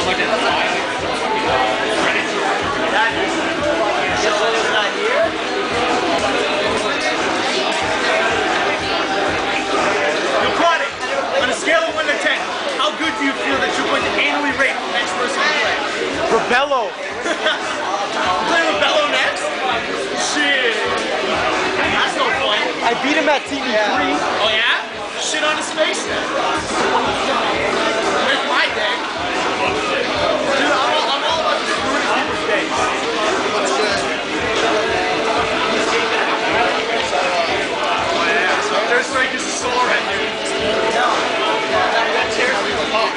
On a scale of 1 to 10, how good do you feel that you're going to annually rate the next person to play? Rebello. Play Rebello next? Shit. That's no fun. I beat him at TV3. Oh yeah? Shit on his face then. Where's my day? Dude, I'm all about just ruining people's days. Oh yeah, so there's strike is a soul right here. That tears me apart.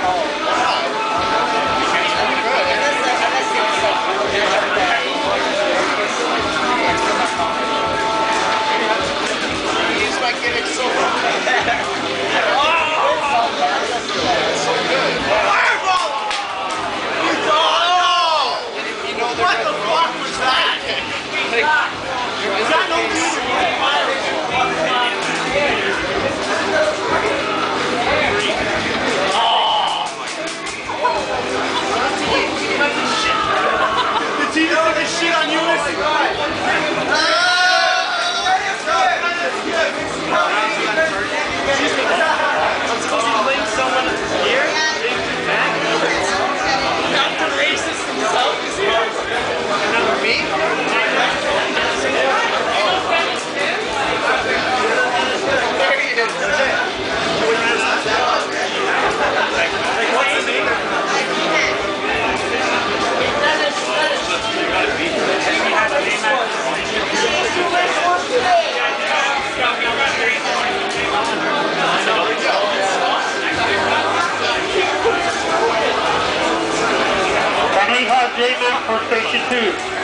He's like getting so so good. Fireball! What the fuck was that? Is that no music? The team is taking shit on you, listen. I'm supposed to link someone here? Back? Not the racist himself is here? Another me? There he is. Like, what's his name? And we have David for station 2.